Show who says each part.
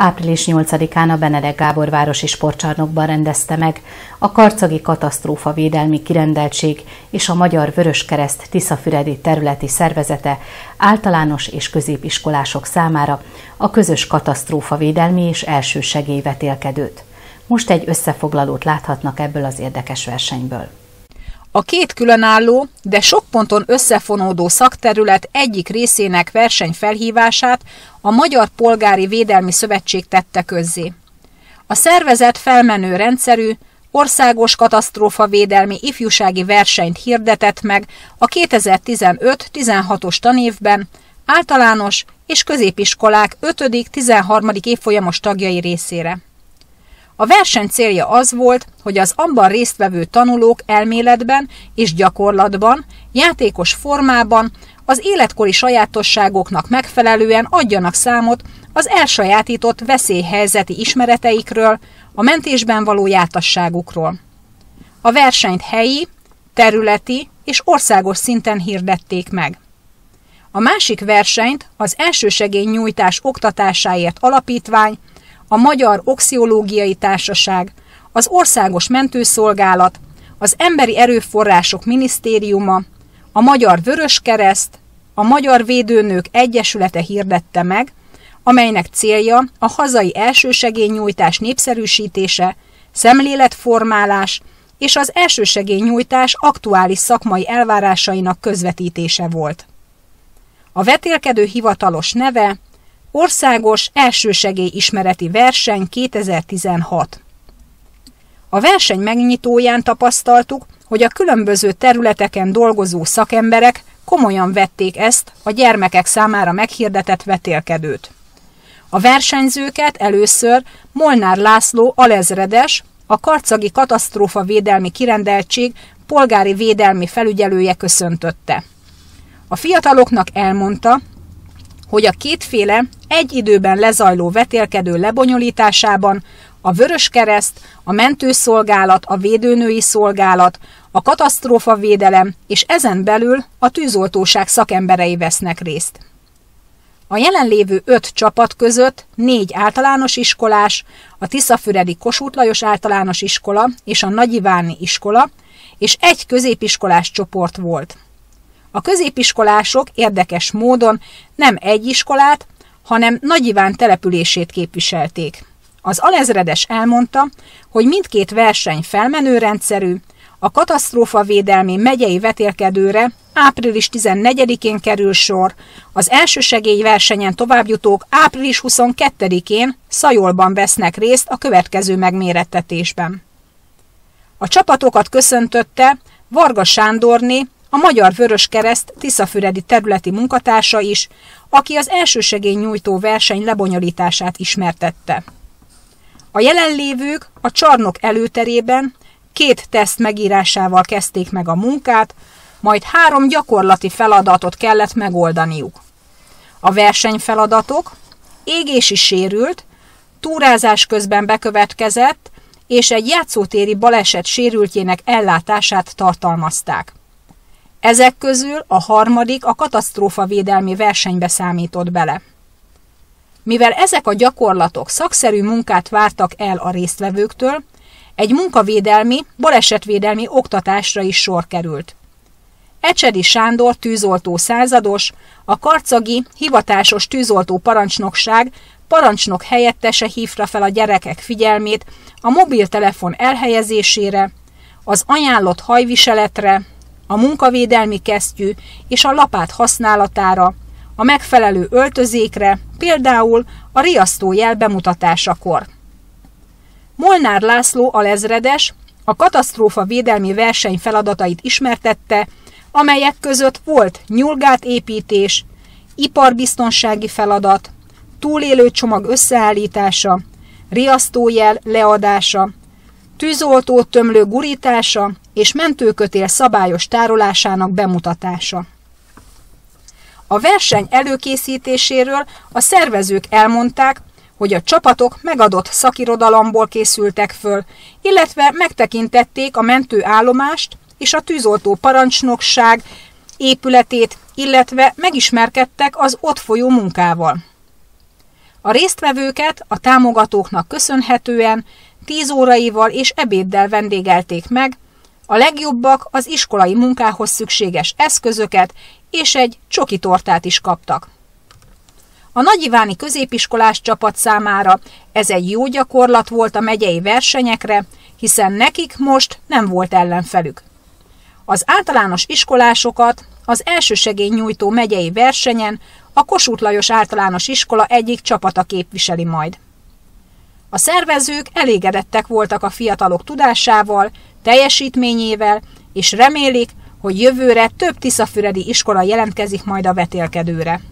Speaker 1: Április 8-án a Benedek Gábor városi sportcsarnokban rendezte meg a Karcagi Katasztrófavédelmi Kirendeltség és a Magyar Vöröskereszt Tiszafüredi területi szervezete általános és középiskolások számára a közös katasztrófavédelmi és elsősegélyvetélkedőt. Most egy összefoglalót láthatnak ebből az érdekes versenyből.
Speaker 2: A két különálló, de sok ponton összefonódó szakterület egyik részének versenyfelhívását a Magyar Polgári Védelmi Szövetség tette közzé. A szervezet felmenő rendszerű, országos katasztrófavédelmi ifjúsági versenyt hirdetett meg a 2015-16-os tanévben általános és középiskolák 5.-13. évfolyamos tagjai részére. A verseny célja az volt, hogy az abban résztvevő tanulók elméletben és gyakorlatban, játékos formában az életkori sajátosságoknak megfelelően adjanak számot az elsajátított veszélyhelyzeti ismereteikről, a mentésben való jártasságukról. A versenyt helyi, területi és országos szinten hirdették meg. A másik versenyt az Elsősegélynyújtás Oktatásáért Alapítvány, a Magyar Oxiológiai Társaság, az Országos Mentőszolgálat, az Emberi Erőforrások Minisztériuma, a Magyar Vöröskereszt, a Magyar Védőnők Egyesülete hirdette meg, amelynek célja a hazai elsősegélynyújtás népszerűsítése, szemléletformálás és az elsősegélynyújtás aktuális szakmai elvárásainak közvetítése volt. A vetélkedő hivatalos neve Országos Elsősegélyismereti Verseny 2016. A verseny megnyitóján tapasztaltuk, hogy a különböző területeken dolgozó szakemberek komolyan vették ezt a gyermekek számára meghirdetett vetélkedőt. A versenyzőket először Molnár László alezredes, a Karcagi Katasztrófavédelmi Kirendeltség polgári védelmi felügyelője köszöntötte. A fiataloknak elmondta, hogy a kétféle egy időben lezajló vetélkedő lebonyolításában a Vöröskereszt, a Mentőszolgálat, a Védőnői Szolgálat, a katasztrófavédelem és ezen belül a tűzoltóság szakemberei vesznek részt. A jelenlévő 5 csapat között 4 általános iskolás, a Tiszafüredi Kossuth Lajos Általános Iskola és a Nagyiváni Iskola, és 1 középiskolás csoport volt. A középiskolások érdekes módon nem egy iskolát, hanem Nagyiván települését képviselték. Az alezredes elmondta, hogy mindkét verseny felmenő rendszerű, a katasztrófavédelmi megyei vetélkedőre április 14-én kerül sor, az elsősegélyversenyen továbbjutók április 22-én Szajolban vesznek részt a következő megmérettetésben. A csapatokat köszöntötte Varga Sándorné, a Magyar Vöröskereszt Tiszafüredi területi munkatársa is, aki az elsősegélynyújtó verseny lebonyolítását ismertette. A jelenlévők a csarnok előterében 2 teszt megírásával kezdték meg a munkát, majd 3 gyakorlati feladatot kellett megoldaniuk. A versenyfeladatok égési sérült, túrázás közben bekövetkezett és egy játszótéri baleset sérültjének ellátását tartalmazták. Ezek közül a harmadik a katasztrófavédelmi versenybe számított bele. Mivel ezek a gyakorlatok szakszerű munkát vártak el a résztvevőktől, egy munkavédelmi, balesetvédelmi oktatásra is sor került. Ecsedi Sándor tűzoltó százados, a karcagi hivatásos tűzoltó parancsnokság parancsnok helyettese hívta fel a gyerekek figyelmét a mobiltelefon elhelyezésére, az ajánlott hajviseletre, a munkavédelmi kesztyű és a lapát használatára, a megfelelő öltözékre, például a riasztójel bemutatásakor. Molnár László alezredes a katasztrófavédelmi verseny feladatait ismertette, amelyek között volt nyulgátépítés, iparbiztonsági feladat, túlélőcsomag összeállítása, riasztójel leadása, tűzoltótömlő gurítása és mentőkötél szabályos tárolásának bemutatása. A verseny előkészítéséről a szervezők elmondták, hogy a csapatok megadott szakirodalomból készültek föl, illetve megtekintették a mentőállomást és a tűzoltó parancsnokság épületét, illetve megismerkedtek az ott folyó munkával. A résztvevőket a támogatóknak köszönhetően 10 óraival és ebéddel vendégelték meg, a legjobbak az iskolai munkához szükséges eszközöket és egy csoki tortát is kaptak. A nagyiváni középiskolás csapat számára ez egy jó gyakorlat volt a megyei versenyekre, hiszen nekik most nem volt ellenfelük. Az általános iskolásokat az elsősegélynyújtó megyei versenyen a Kossuth Lajos Általános Iskola egyik csapata képviseli majd. A szervezők elégedettek voltak a fiatalok tudásával, teljesítményével, és remélik, hogy jövőre több tiszafüredi iskola jelentkezik majd a vetélkedőre.